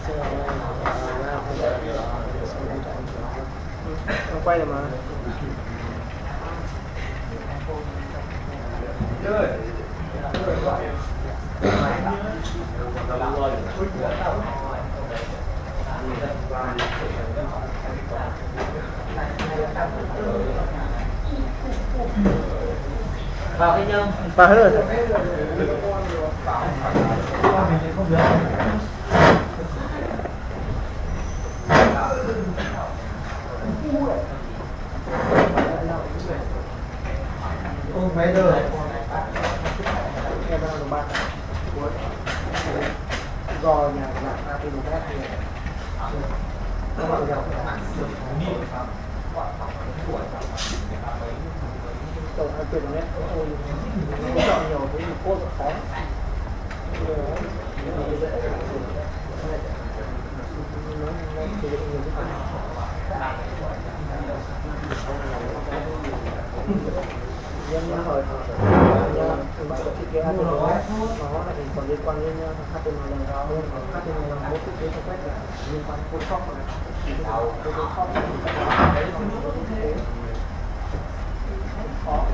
quay rồi mà. Vào cái nhông. Vào hết rồi. Mấy đứa do nhà làm thì một cái các bạn gặp tôi hay tiền đấy tôi chọn nhiều cái cốt khó nhân hỏi bạn có thiết kế HTML nó là còn liên quan đến HTML hơn HTML là một thiết kế cho phép liên quan đến Photoshop này Photoshop khó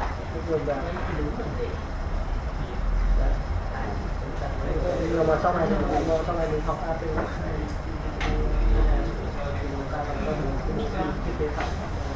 nhưng mà sau này mình học HTML thiết kế thật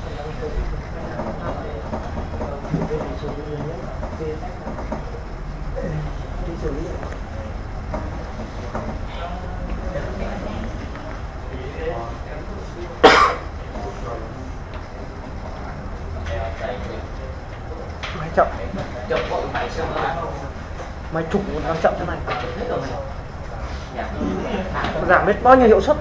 máy chậm máy chụp đang chậm thế này giảm biết bao nhiêu hiệu suất.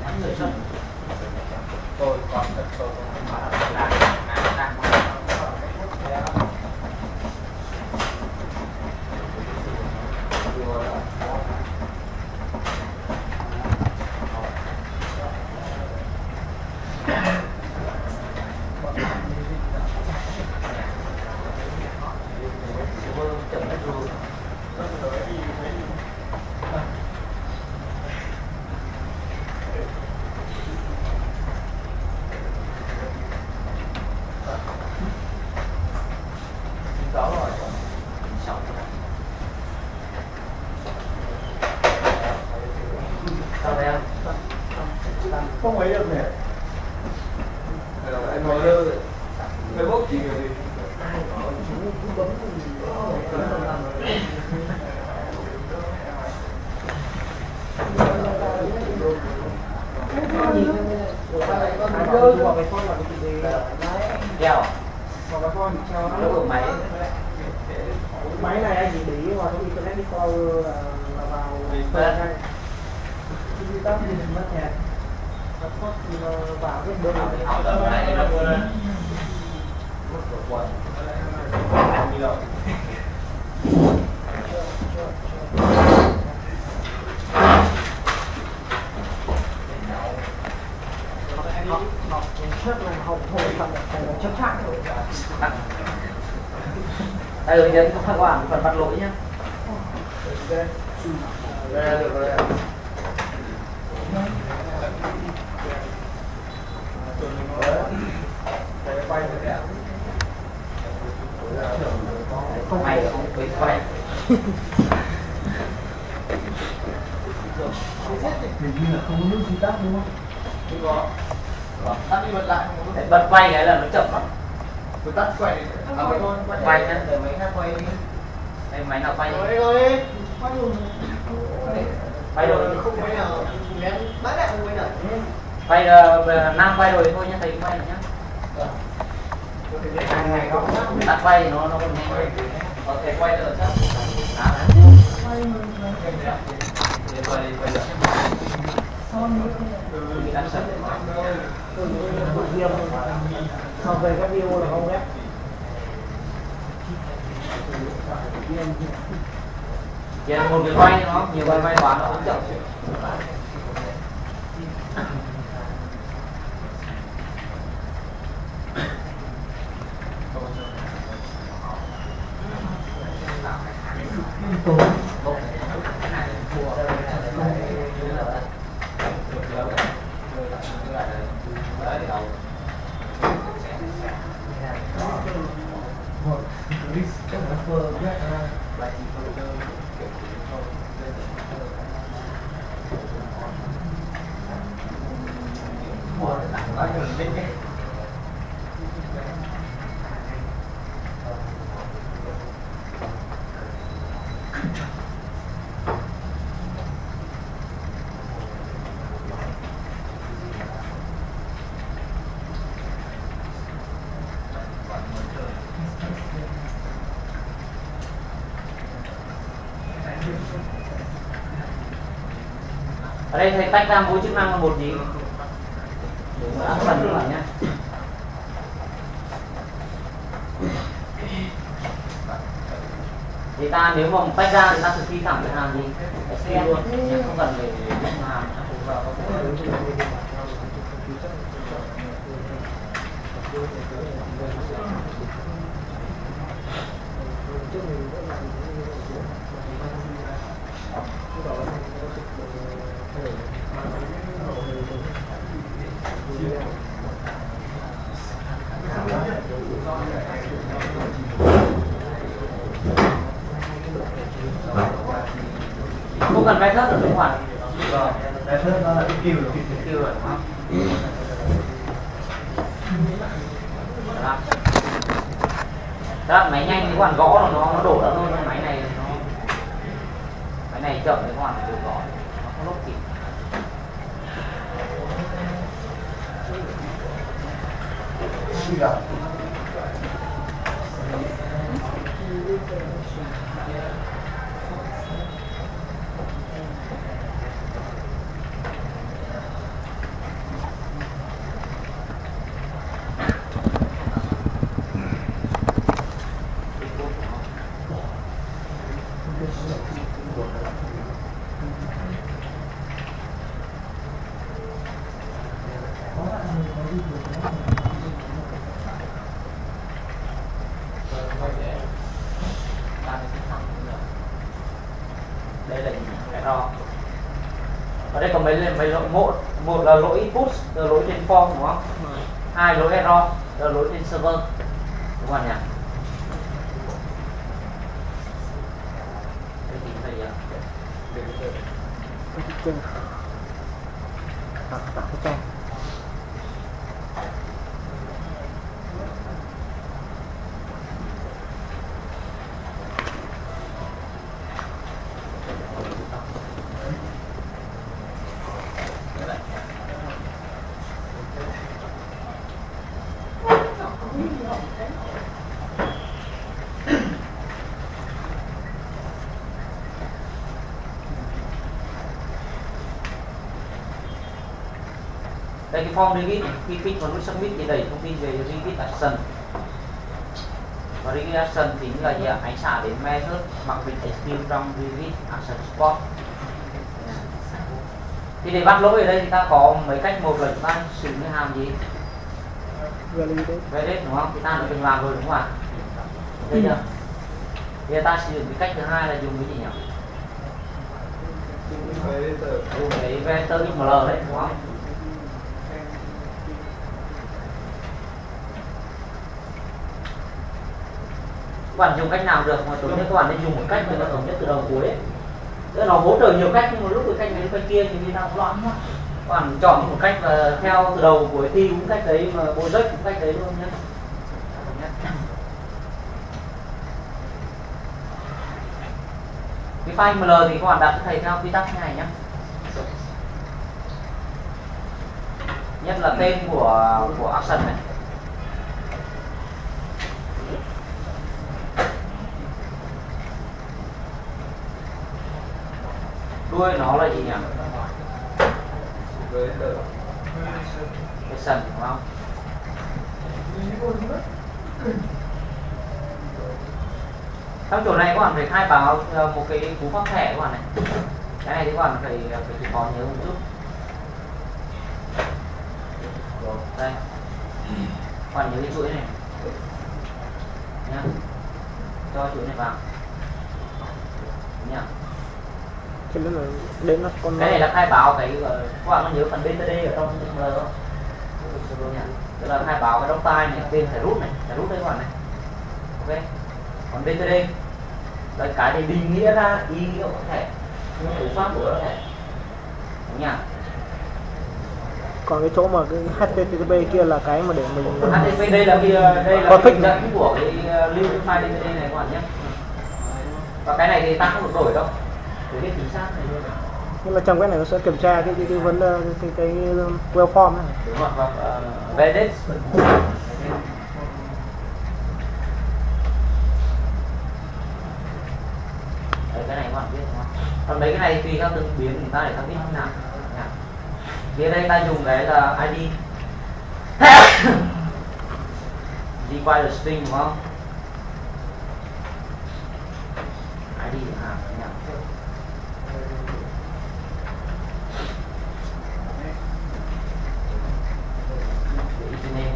không ấy được nhỉ? Anh nói lơ Facebook thì người gì? Đeo máy này anh chỉ để ý vào trong Internet Explorer là vào ngay khi tắt thì mình mất thẻ vào cái bên học trước là học thôi xong rồi chấp chặt đây hướng dẫn các bạn phần bắt lỗi nhé. Được rồi. Không hay không phải quay. Hình như là không có nước gì tắt đúng không? Không có. Tắt đi bật lại. Bật quay cái là nó chậm lắm. Tôi tắt quay đi. Quay nhá, để mấy khác quay đi. Đây máy nào quay đi. Rồi. Quay rồi. Không quay nào. Bán lại không quay nào. Quay Nam quay rồi thôi nhá, thầy quay rồi nhá. Tắt quay thì nó còn nhanh. Có thể quay được chắc. học về các video là không đấy. Chỉ là một cái quay nó nhiều quay quay quá nó cũng chậm. Ở đây thầy tách ra mỗi chức năng là một gì? Đã phần các bạn nhé. Thì ta nếu mà tách ra thì ta thực thi thẳng cái hàm gì? SQ luôn, không cần phải hàm vào có thể. Không cần vẽ thớt ở bên ngoài. Vẽ thớt nó là cái kêu rồi. Kêu rồi đúng không? Đó, máy nhanh thì các bạn gõ là nó đổ ra thôi, nhưng máy này chậm thì các bạn phải gõ nó không lốt kịp. Đây là gì? Error. Ở đây có mấy lỗi, một là lỗi push, là lỗi trên form đúng không? Hai lỗi error, là lỗi trên server. Đúng không nhỉ? Đây chính là gì ạ? Đặt cái trang. Đây cái form repeat, khi click vào nút submit thì đẩy thông tin về repeat action. Và repeat action chính là gì ạ? Ánh xạ đến method mặc định SQ trong repeat action spot. Thì để bắt lỗi ở đây thì ta có mấy cách. Một là chúng ta sử dụng cái hàm gì? Validate đúng không? Thì ta đã từng làm rồi đúng không ạ? Đây chưa? Thì ta sử dụng cái cách thứ hai là dùng cái gì nhỉ? Dùng cái vector XML đấy đúng không? Các bạn dùng cách nào được mà tốt nhất các bạn nên dùng một cách cho nó thống nhất từ đầu cuối ấy. Tức nó hỗ trợ nhiều cách nhưng mà lúc cái cách này cách kia thì người ta cũng loạn quá. Các bạn chọn một cách và theo từ đầu cuối thi cũng cách đấy mà project cũng cách đấy luôn nhé. Cái file XML thì các bạn đặt cho thầy theo quy tắc như này nhé. Nhất là tên của action này. Đuôi nó là gì nhỉ? Action đúng không? Trong chỗ này các bạn phải khai báo một cái cú pháp thẻ các bạn này. Cái này thì các bạn phải chịu khó nhớ một chút. Đây. Các bạn nhớ cái chuỗi này nhá. Cho chuỗi này vào. Đúng nhỉ? Cái này là khai báo cái các bạn có nhớ phần BTD ở trong XML không? Tức là khai báo cái đóng tay này, tên phải rút đây các bạn này. Ok. Còn BTD là cái để định nghĩa ra ý nghĩa của thẻ, cú pháp của thẻ. Đúng nhỉ? Còn cái chỗ mà cái HTTP kia là cái mà để mình HTTP đây là Có thích hướng dẫn của cái lưu file DVD này các bạn nhé. Và cái này thì ta không được đổi đâu, để biết chính xác này luôn. nhưng mà trong cái này nó sẽ kiểm tra cái vấn cái well form này. Đúng rồi, và validate. Đấy, cái này các bạn biết đúng không? Còn mấy cái này tùy theo từng biến thì ta để ta biết như nào. Thì ở đây ta dùng cái là ID require string đúng không? ID nhỉ? Name.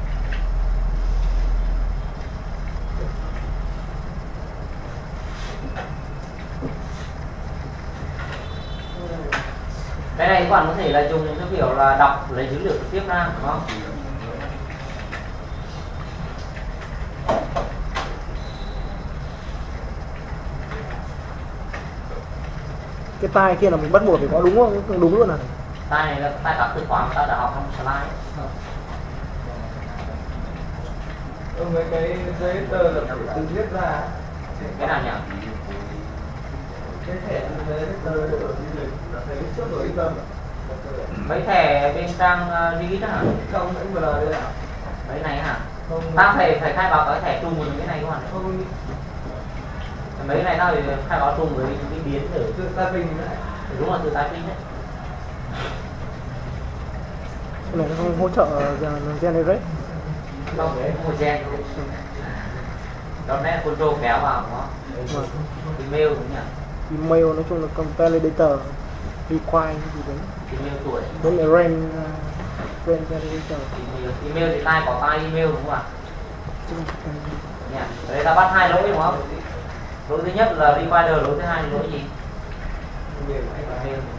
Cái này các bạn có thể là dùng cái kiểu là đọc lấy dữ liệu trực tiếp ra đúng không? Cái tai kia là mình bắt buộc phải có đúng luôn à? Tai này là tai các từ khóa ta đã học trong slide. Mấy cái giấy tờ là phải tự viết ra. Cái nào nhỉ? Cái thẻ giấy tờ ở du lịch là phải viết trước rồi yên tâm. Mấy thẻ bên trang digit hả? Không, vẫn vừa đây ạ. Mấy này hả? Không, Ta phải khai báo cái thẻ chung với cái này các bạn. không Mấy cái này ta phải khai báo chung với cái biến để tự ta bình đấy. đúng là từ typing đấy. Cái này nó không hỗ trợ generate. Không, một gen thôi. Đó nè control kéo vào đúng không? Vâng. Email đúng nhỉ? Email nói chung là validator require gì đấy. Email tuổi. Với lại ren validator. Email thì tai có tai email đúng không ạ? Nhỉ? Ở đây ta bắt hai lỗi đúng không? Lỗi thứ nhất là require, lỗi thứ hai là lỗi gì? Email đúng nhỉ?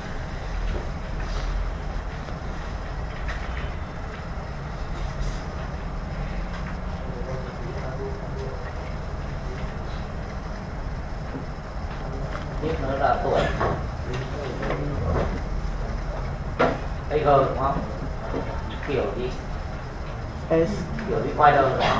Tiếp nữa là tuổi. Ag đúng không? Kiểu gì? S. Kiểu require đúng không?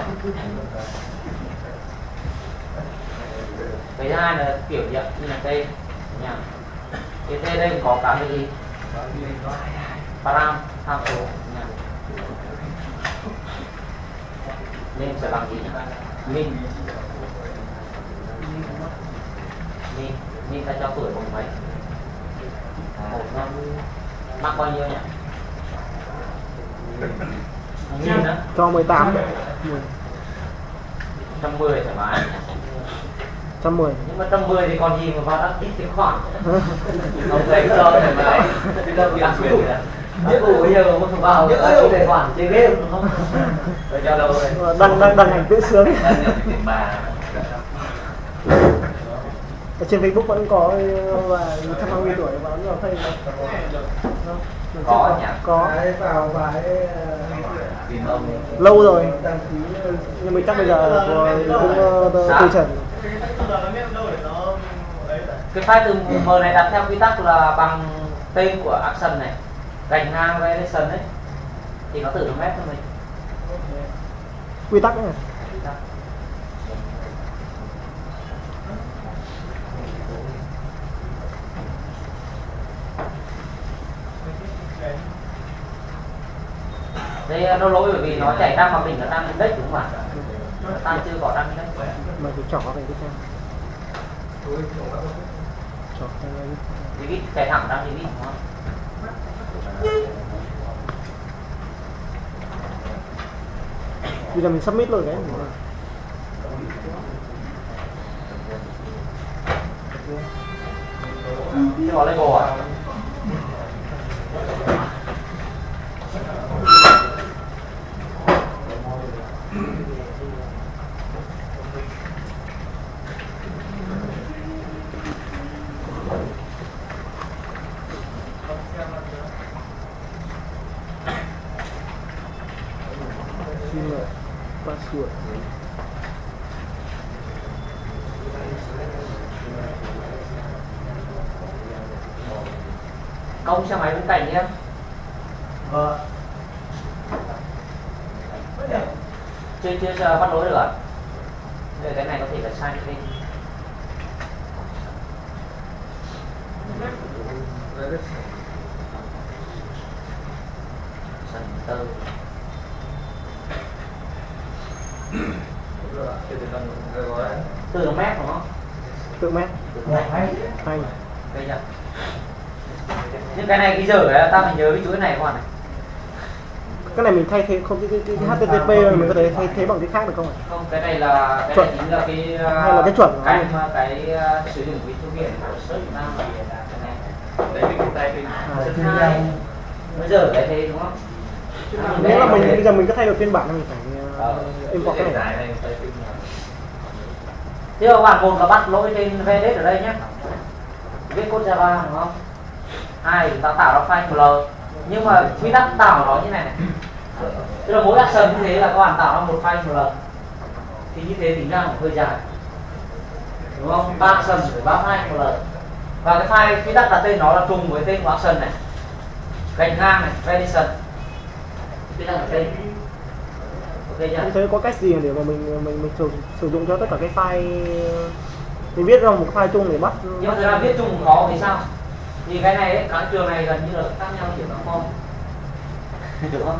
Cái thứ hai là kiểu nhận như là tên nhỉ? Cái tên đây có cả cái gì? Param tham số nhỉ? Nên sẽ bằng gì nhỉ? Min ta cho tuổi bằng mấy? Một năm mắc bao nhiêu nhỉ? Min đó Cho 18. 110 thoải mái. 110. Nhưng mà 110 thì còn gì mà vào đăng ký tài khoản? Không thấy cho thoải mái. Đăng ký biết đủ bây giờ mà vào đăng ký tài khoản chơi game đúng không? Rồi cho đâu rồi? Đăng ảnh tự sướng. Ở trên Facebook vẫn có và 150 tuổi và nó nhiều thấy Có nhỉ? Có. Vào vài Lâu rồi. Nhưng mà chắc bây giờ cũng tiêu chuẩn. Cái file từ M này đặt theo quy tắc là bằng tên của action này gạch ngang relation đấy thì nó tự nó map cho mình. Quy tắc này. Quy tắc. Đây nó lỗi bởi vì nó chạy ra mà mình nó đang index đúng không ạ? Ta chưa có đăng index. Mà cái trỏ này cái trang. Trỏ này. Digit chạy thẳng ra digit đúng không? Bây giờ mình submit rồi đấy. Chưa có label à? Password. Công xe máy bên cạnh nhé. Vâng. chưa bắt lỗi được ạ. Đây cái này có thể là sai đi. Center. Từ mét đúng không? Tự mét. Hay. Hay. Đây chưa? Nhưng cái này cái giờ ta phải nhớ cái chuỗi này các bạn này. Cái này mình thay thế không cái HTTP mình có thể thay thế bằng cái khác được không ạ? Không, cái này là cái chuẩn. này chính là cái Hay là cái chuẩn cái mà sử dụng cái thư viện của search Việt Nam này là cái này. Đấy mình tay mình search 2. Bây giờ cái thế đúng không? Nếu là mình bây giờ mình có thay đổi phiên bản thì mình phải import cái này. Thế các bạn một là bắt lỗi trên VDS ở đây nhé, viết code Java đúng không? Hai chúng ta tạo ra file ML, nhưng mà quy tắc tạo nó như này này, tức là mỗi action như thế là các bạn tạo ra một file ML, thì như thế tính ra cũng hơi dài đúng không? 3 action phải 3 file ML, và cái file quy tắc đặt tên nó là trùng với tên của action này, gạch ngang này, rendition, quy tắc đặt tên. Không thấy có cách gì để mà mình sử dụng cho tất cả cái file, mình viết ra một file chung để bắt. Nhưng mà ra viết chung khó vì sao? Thì cái này ấy, các trường này gần như là khác nhau kiểu nó không được không?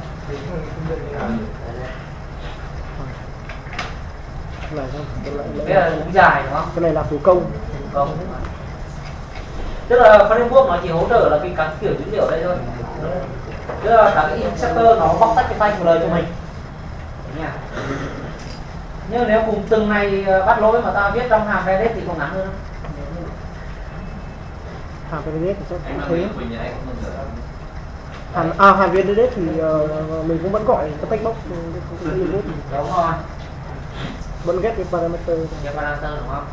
Cái là cũng dài đúng không? Cái này là thủ công. Không. Tức là framework nó chỉ hỗ trợ là các kiểu dữ liệu đây thôi. Tức là các cái inspector nó bóc tách cái file lời cho mình. Nha. Nhưng nếu cùng từng này bắt lỗi mà ta viết trong hàm Redis thì còn ngắn hơn. Hàm Redis thì chắc cũng thế. Hàm Redis thì mình cũng vẫn gọi cái text box Đúng rồi. Vẫn get cái parameter. Cái parameter đúng không?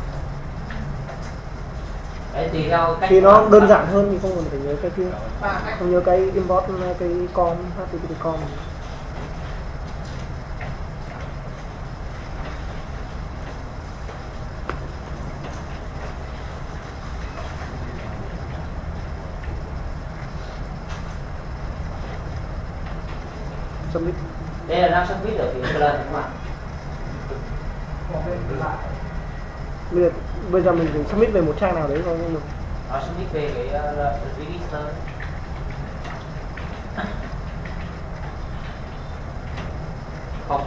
Đấy tùy theo cách thì nó đơn giản hơn thì không cần phải nhớ cái kia, không nhớ cái import cái com http com. Submit. Đây là đang submit ở phía lên đúng không ạ? Bây giờ mình phải submit về một trang nào đấy thôi. Nó submit về cái register. Không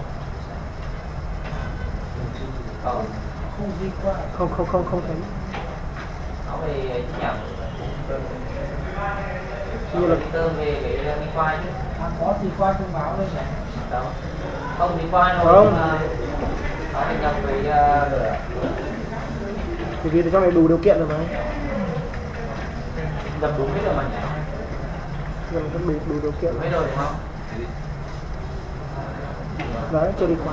thấy. Nó về nhận như là về cái require chứ. Có thì qua thông báo đây này. Đó. Không require đâu. Không. Nó phải nhập về thì vì trong này đủ điều kiện rồi mà. nhập đúng hết rồi mà nhỉ? Mình có đủ điều kiện Hết rồi đúng không? Đấy, chưa đi qua.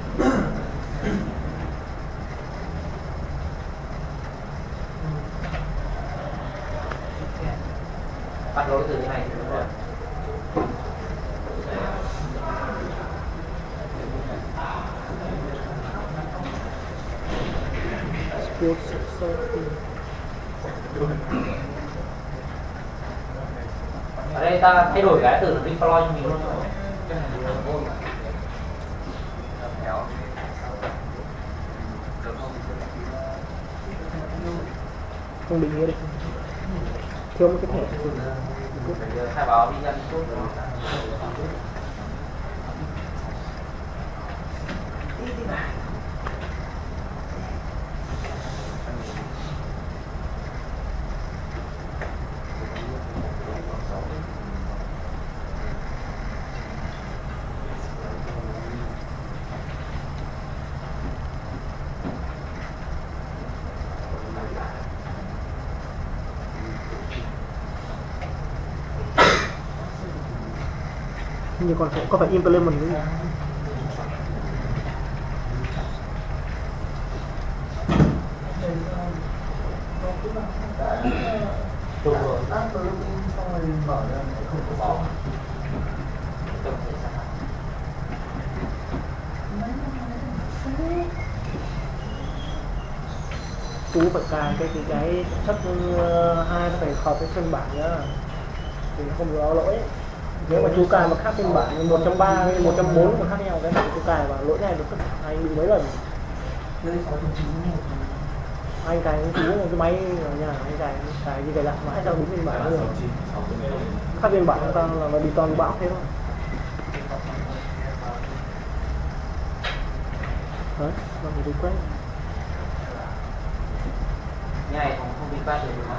Bắt lỗi từ cái này thì đúng rồi. Ở đây ta thay đổi cái từ deploy cho mình luôn rồi. Không định nghĩa được. Thiếu một cái thẻ. Khai báo đi dân chút. Nhưng còn có phải implement cái gì? Tú phải cài cái chất 2 nó phải hợp với phiên bản nhá, thì không được báo lỗi. Nếu mà chú cài mà khác phiên bản 1.3 với 1.4 mà khác nhau, cái chú cài và lỗi này được anh bị mấy lần. Anh cài chú một cái máy ở nhà, anh cài như cài lại mãi sao đúng phiên bản rồi. Khác phiên bản ta là đi toàn bão thế thôi. Đấy, nó phải đi quét. Cái này không đi quét được mà.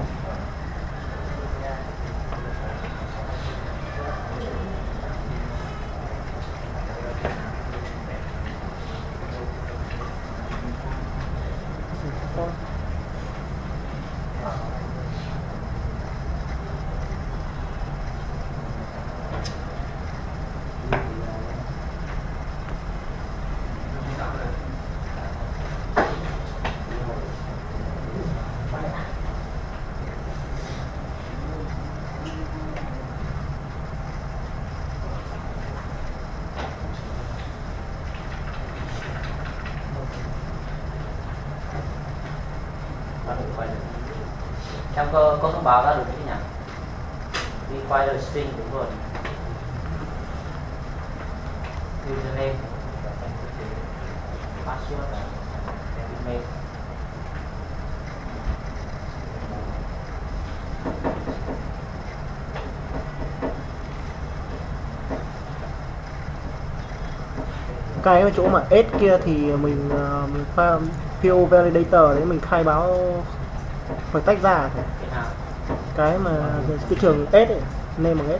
Em có thông báo ra được chứ nhỉ? Đi quay được string đúng rồi. Username, password, email. Cái ở chỗ mà S kia thì mình PO validator đấy mình khai báo phải tách ra thôi. Cái mà cái trường S ấy, name bằng S.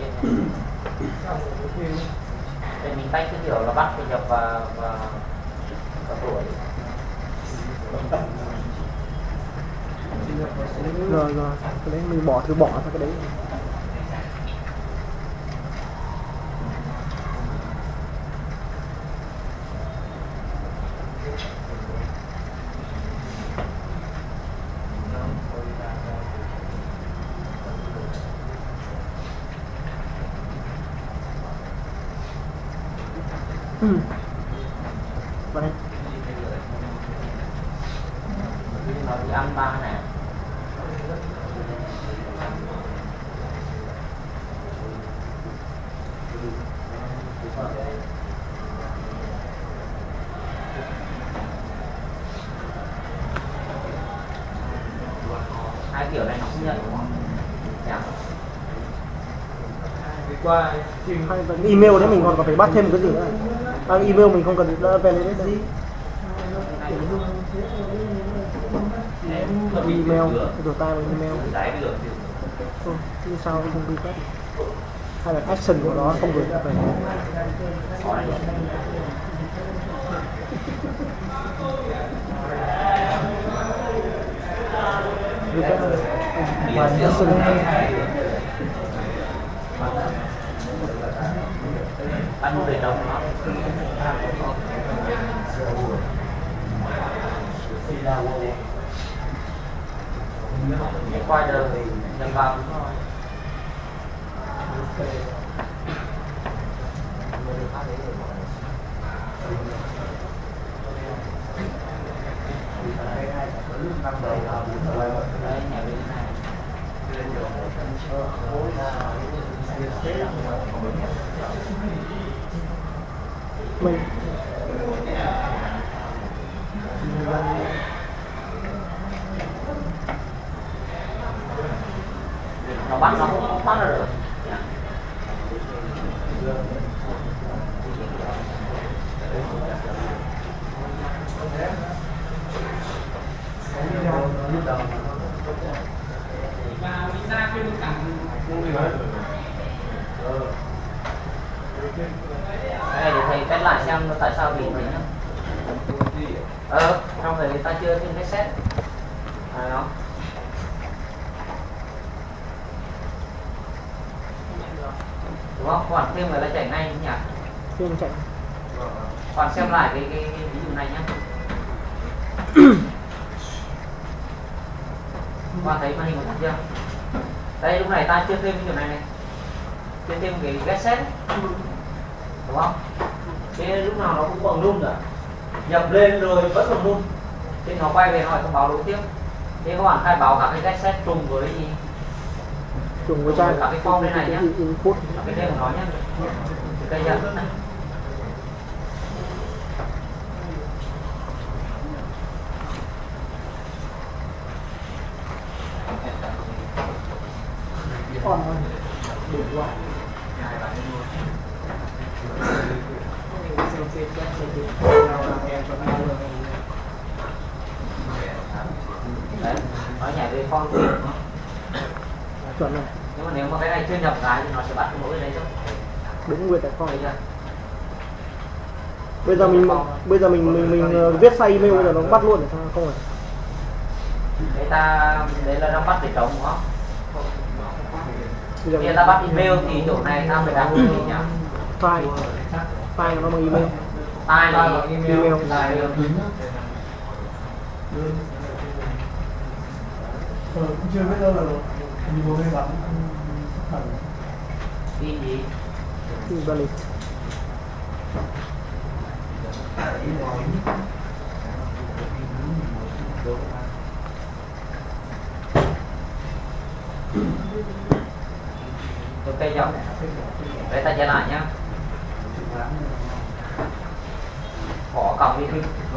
Để mình tách cái kiểu là bắt nhập và tuổi. Rồi cái đấy mình bỏ thử bỏ ra cái đấy. Vào đây. Nó đi ăn ba này. Hai kiểu này nó không nhận đúng không? Dạ. Qua Email đấy mình còn phải bắt thêm một cái gì nữa. Email mình không cần validate đâu. Email, rửa tay bằng email. Như sao không đi quét? Hay là action của nó không gửi về. Ăn về đồng nó. Quay đời nhầm vào đúng rồi. Đây nhà bên này. Mình nó bắt nó không bắt ra được. Đây để thầy test lại xem tại sao bị này nhá. Trong thời ta chưa thêm cái set nó đúng không? Còn thêm người ta chạy ngay nhỉ? thêm chạy. Còn xem lại cái ví dụ này nhá. Con thấy màn hình của thật chưa? Đây lúc này ta chưa thêm cái điều này này, chưa thêm cái get set đúng không? Thế lúc nào nó cũng bằng luôn rồi, nhập lên rồi vẫn còn luôn. Thế nó quay về hỏi thông báo đối tiếp. Thế các bạn khai báo cả cái get set trùng với trùng với trang cả cái form đây này nhá, input cái tên của nó nhá, cái nhận này. Đấy, nó nhảy về form gì chuẩn này, nhưng mà nếu mà cái này chưa nhập cái thì nó sẽ bắt mỗi cái đấy thôi. đúng nguyên tại form. Thấy chưa? Bây giờ mình viết sai email bây giờ nó bắt luôn để sao không phải. Đấy là đang bắt để trống đúng không? Bây Khi giờ ta bắt email thì chỗ này ta phải đặt cái gì nhỉ? file nó bằng email. File là Email. Cũng chưa biết đâu là mình có bắn tin gì? Invalid. Ok chưa? Để ta trở lại nhá. Bỏ còng đi.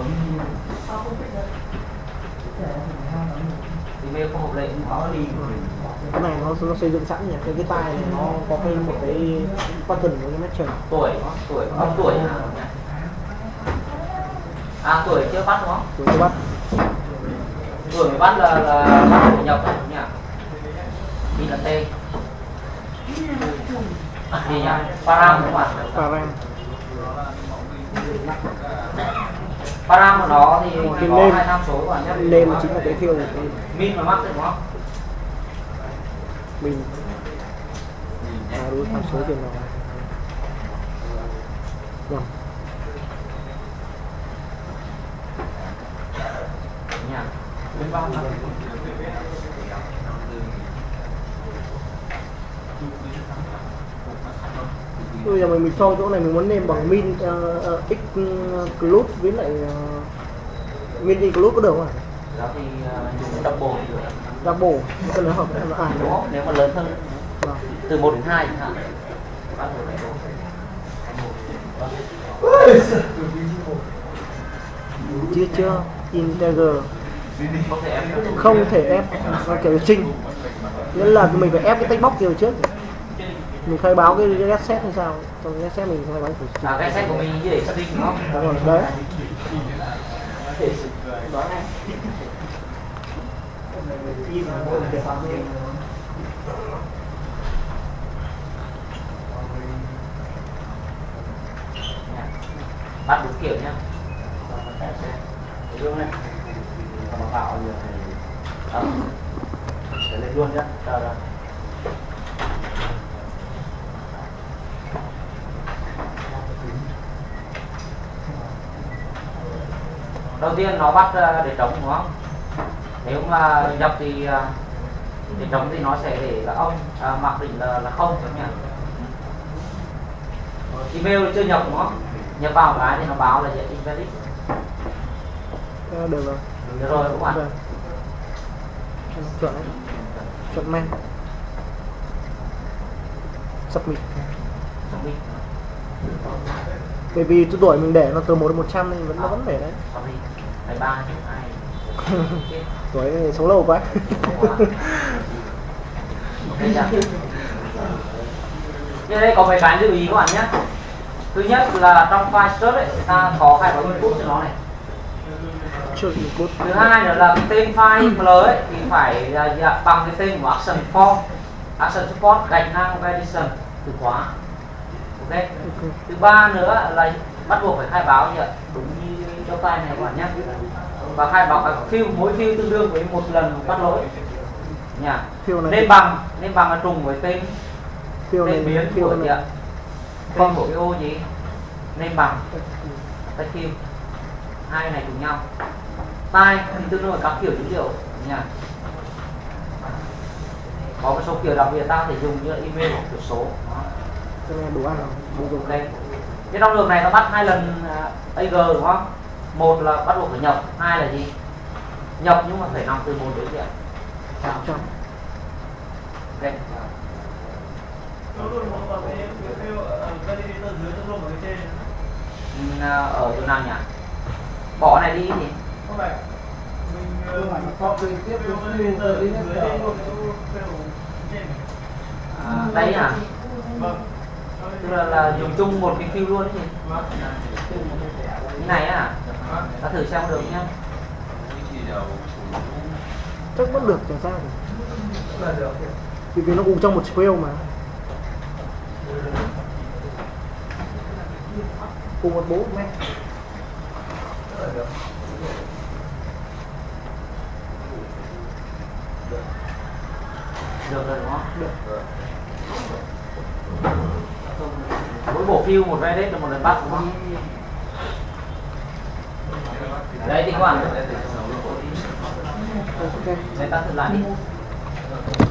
Email không hợp lệ nó đi. Cái này nó xây dựng sẵn nhỉ, cái tai này nó có một cái button với cái matcher. Tuổi ông tuổi hả? À tuổi chưa bắt đúng không? Tuổi chưa bắt. Tuổi mới bắt là bắt đầu nhập đúng nhỉ? Đi là T. Gì nhỉ? Param đúng không ạ? Param. Param của nó thì Cái có name. 2 tham số các bạn nhé. Name chính là cái field này. Min và max đấy đúng không? Mình đối tham số tiền nào nhầm. Nhỉ? Bây giờ mình cho chỗ này mình muốn name bằng min exclude với lại min include có được không ạ? Đó thì dùng double thì được. Double cái lớn hợp là Đúng không? Nếu mà lớn hơn vâng. từ 1 đến 2 chẳng hạn. Bắt đầu lại chưa integer không thể ép. không thể ép nó kiểu trinh, nghĩa là mình phải ép cái text box kia trước, mình khai báo cái get set hay sao, trong get set mình khai báo thử. Cái set của mình như để string đúng không? Đúng rồi, đấy. Bắt đúng kiểu nhá. Đúng này. Còn bảo giờ thì để lên luôn nhá. Rồi. Đầu tiên nó bắt để trống đúng không? Nếu mà nhập thì để trống thì nó sẽ để là ông mặc định là không chẳng nhỉ? Email chưa nhập đúng không? Nhập vào cái thì nó báo là diện invalid. Được rồi. Được rồi đúng không ạ? Vâng. Chuẩn đấy. Chuẩn man. Submit. Bởi vì cái tuổi mình để nó từ 1 đến 100 nên nó vẫn để đấy. Sorry. 23 2. Tuổi này sống lâu quá. Như đây có mấy cái lưu ý các bạn nhé. Thứ nhất là trong file search ấy, ta có khai báo input cho nó này. Thứ hai nữa là cái tên file URL ấy thì phải bằng cái tên của action form, action support gạch ngang validation từ khóa. Ok. Thứ ba nữa là bắt buộc phải khai báo gì ạ? Đúng như cho file này các bạn nhé. Và khai báo các field, mỗi field tương đương với một lần bắt lỗi. Nha. Nên bằng là trùng với tên tên biến của gì ạ? Tên của cái ô gì? Nên bằng cái field. Hai này cùng nhau. Tai thì tương đương với các kiểu dữ liệu nha. Có một số kiểu đặc biệt ta thể dùng như là email hoặc kiểu số. Cho nên đủ ăn không? Dùng đây. Cái trong đường này nó bắt 2 lần AG đúng không? Một là bắt buộc phải nhập, hai là gì? Nhập nhưng mà phải nằm từ 1 đến gì ạ? Trăm. Ok. Luôn luôn một còn cái validator dưới luôn ở cái trên. Ở chỗ nào nhỉ? Bỏ này đi thì Không phải. Mình có trực tiếp với validator dưới đây luôn trên. Đây à? Vâng. Tức là dùng chung một cái file luôn đấy nhỉ? Vâng. Cái này á? Ta thử xem được nhá. Chắc vẫn được, chẳng sao cả. Là được. Vì nó cùng trong một field mà. Cùng một bố mẹ. Là được. Được rồi đúng không? Được. Mỗi bộ file một validate được một lần bắt đúng không? Đây thì các bạn. Ok. Để ta thử lại đi.